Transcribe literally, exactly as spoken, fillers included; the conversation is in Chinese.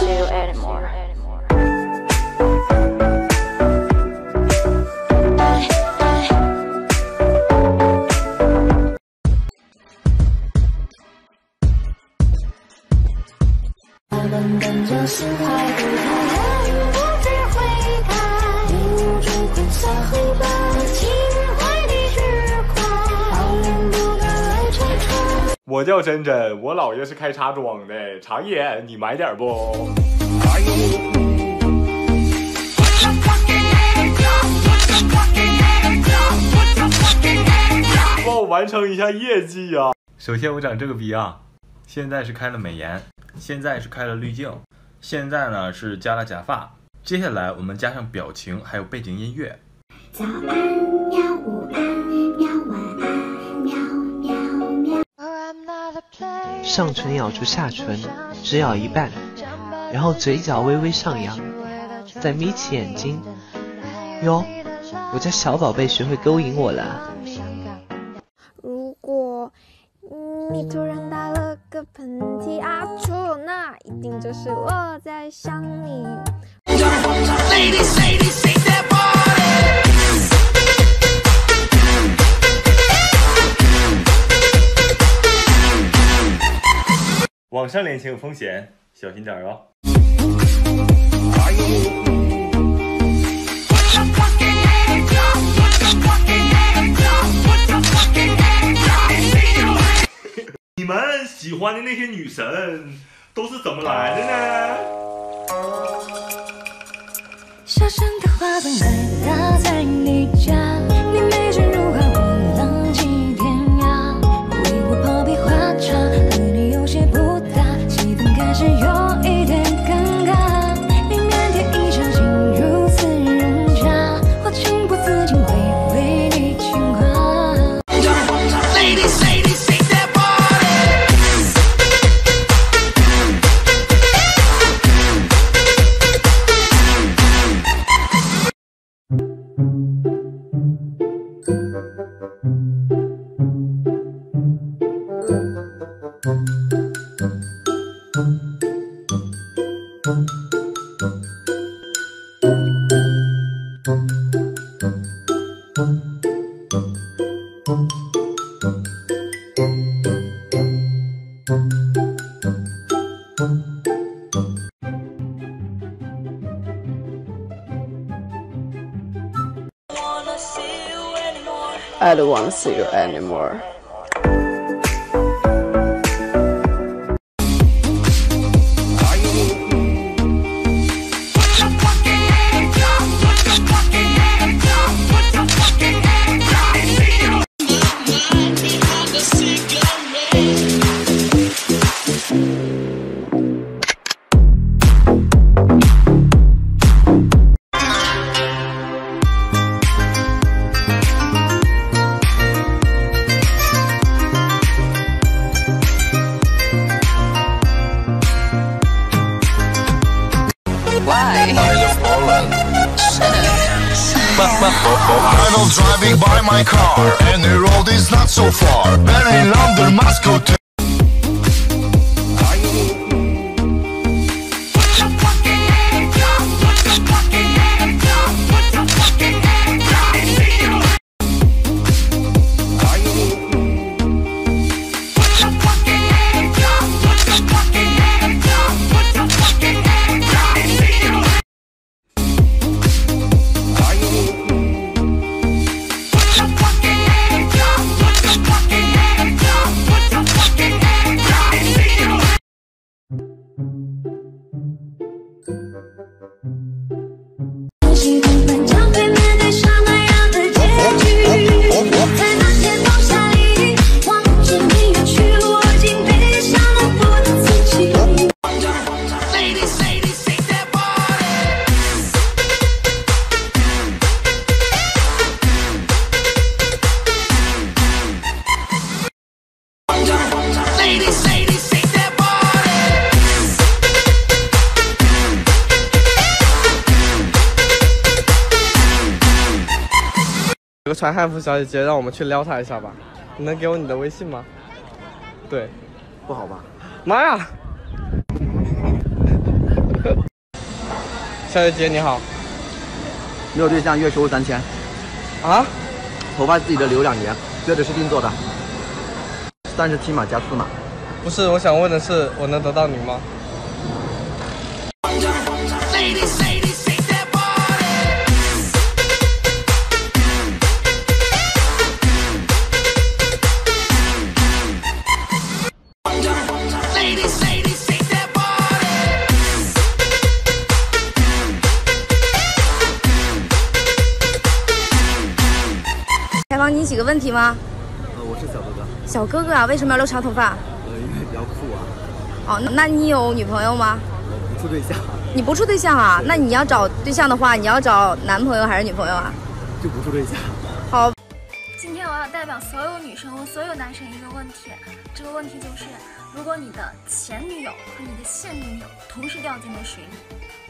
see you anymore. 我叫珍珍，我姥爷是开茶庄的，茶叶你买点不？帮我完成一下业绩呀、啊！首先我长这个逼啊，现在是开了美颜，现在是开了滤镜，现在呢是加了假发，接下来我们加上表情还有背景音乐。早安喵，午安喵，晚安喵喵喵。 上唇咬住下唇，只咬一半，然后嘴角微微上扬，再眯起眼睛。哟，我家小宝贝学会勾引我了。 如果你突然打了个喷嚏啊错，那一定就是我在想你。 网上恋情有风险，小心点哦。你们喜欢的那些女神都是怎么来的呢？ 小声的花灯来打在你家，你美人如花，我浪迹天涯。为我泡杯花茶，和你有些不搭，气氛开始有一点尴尬。你腼腆一场竟如此融洽，我情不自禁会为你轻狂。 I don't want to see you anymore. Idle driving by my car, and the road is not so far. Berlin, London, Moscow. 有个传汉服小姐姐让我们去撩她一下吧，你能给我你的微信吗？对， 不好吧？ 妈呀！ 小姐姐你好。 没有对象，月收入三千。 啊？ 头发自己的留两年，靴子是定做的，算是 T 码加四码。 不是，我想问的是，我能得到你吗？ 采访你几个问题吗？ 呃，我是小哥哥。 小哥哥啊，为什么要留长头发？ 呃，因为比较酷啊。 哦，那你有女朋友吗？ 我不处对象。 你不处对象啊？那你要找对象的话，你要找男朋友还是女朋友啊？ 就不处对象。 好。 今天我要代表所有女生问所有男生一个问题，这个问题就是：如果你的前女友和你的现女友同时掉进了水里，